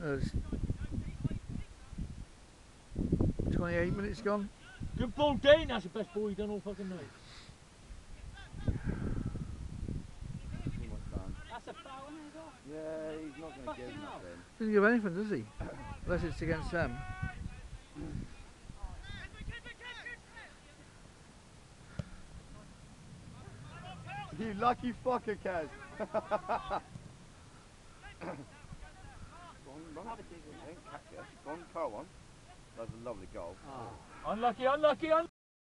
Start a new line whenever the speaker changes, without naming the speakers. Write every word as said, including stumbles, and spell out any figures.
Uh, it's twenty-eight minutes gone.
Good ball, Dean. That's the best ball you've done all fucking night.
That's a foul, isn't it?
Yeah, he's not going to give nothing.
Doesn't give anything, does he? Unless it's against them.
You lucky fucker, Kaz. Go on, run up. Don't catch it. Go on, throw one. That's a lovely goal.
Oh. Unlucky, unlucky, unlucky.